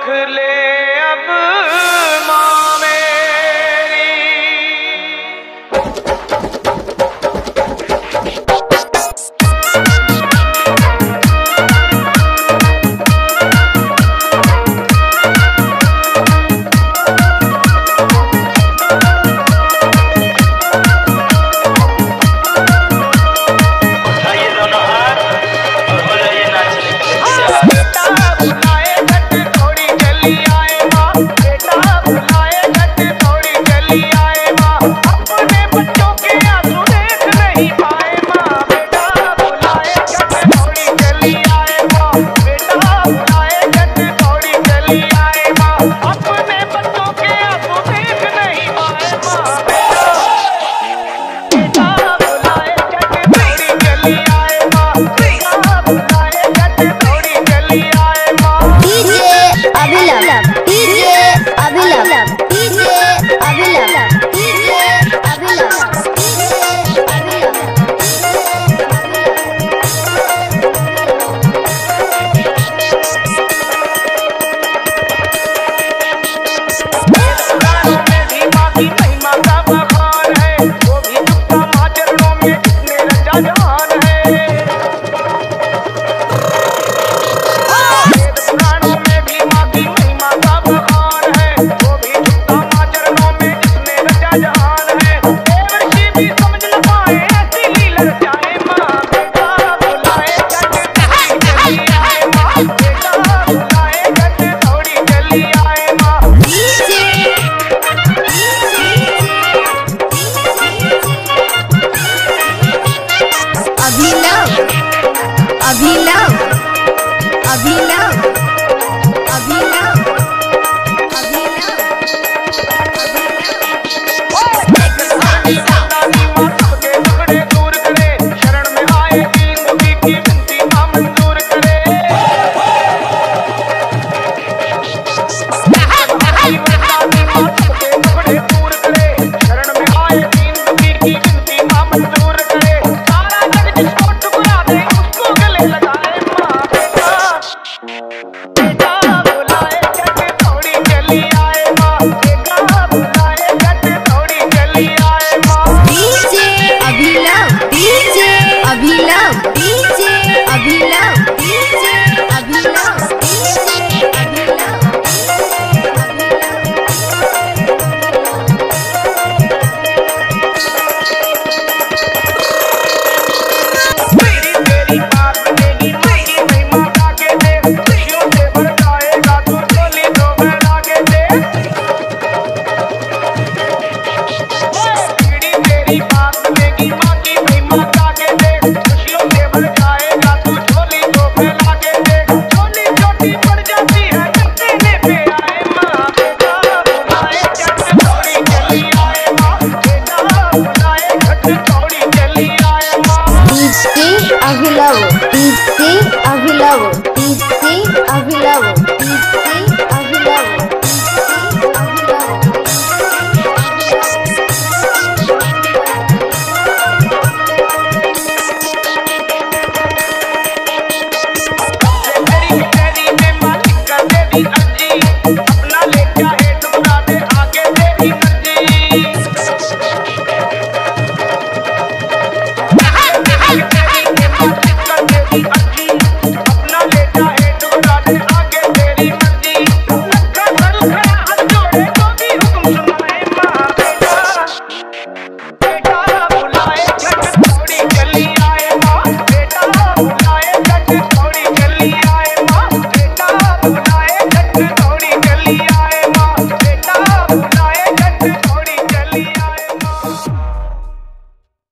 ले अब माँ मेरी। उठाइए दोनों हाथ और हो जाइए नाचने के लिए बेटा बुलाए झट थोड़ी जल्दी आए माँ, बेटा बुलाए झट थोड़ी जल्दी आए माँ, अपने बच्चों के आंसू देख नहीं पाए माँ, बेटा बुलाए झट थोड़ी जल्दी आए माँ, बेटा बुलाए झट थोड़ी जल्दी आए माँ, अपने बच्चों के आंसू देख नहीं पाए माँ, बेटा बुलाए झट थोड़ी जल्दी आए माँ, बेटा बुलाए झट थोड़ी जल्दी आए माँ। DJ Abhilav, DJ Abhilav, DJ Abhilav, DJ Abhilav, DJ पुराणों में भी माँ की महिमा का बखान है, वो भी झुकता माँ चरणों में जिसने रचा जहान है। वेद पुराणों में भी माँ की महिमा का बखान है, वो भी झुकता माँ चरणों में जिसने रचा जहान है। देवर्षि भी समझ न पाए ऐसी लीला रचाए माँ, बेटा बुलाए झट थोड़ी जल्दी आए माँ, बेटा बुलाए झट थोड़ी जल्दी आए माँ। अभिलव, अभिलव, अभिलव, अभिलव, सबके टुकड़े दूर करे, शरण में आए दीन दुखी की विनती माँ मंजूर करे। सबके टुकड़े दूर करे, शरण में आए दीन दुखी की विनती माँ मंजूर करे। सारा जग जिसको ठुकरा दे उसको गले लगाए माँ, बेटा बुलाए झट थोड़ी जल्दी आए माँ, बेटा बुलाए झट थोड़ी जल्दी आए माँ। DJ Abhilav, DJ Abhilav, DJ Abhilav, DJ Abhilav, DJ Abhilav. मेरी तेरी बात बनेगी मेरी महिमा गा के दे, खुशियों से भर जाएगा तू झोली तो बहला के दे। मेरी तेरी बात बनेगी माँ की महिमा गा के दे, खुशियों से भर जाएगा तू झोली तो बहला के दे। झोली छोटी पड़ जाती है जब देने पे आए माँ, बेटा बुलाए झट थोड़ी जल्दी आए माँ, बेटा बुलाए झट थोड़ी जल्दी आए माँ। DJ Abhilav, DJ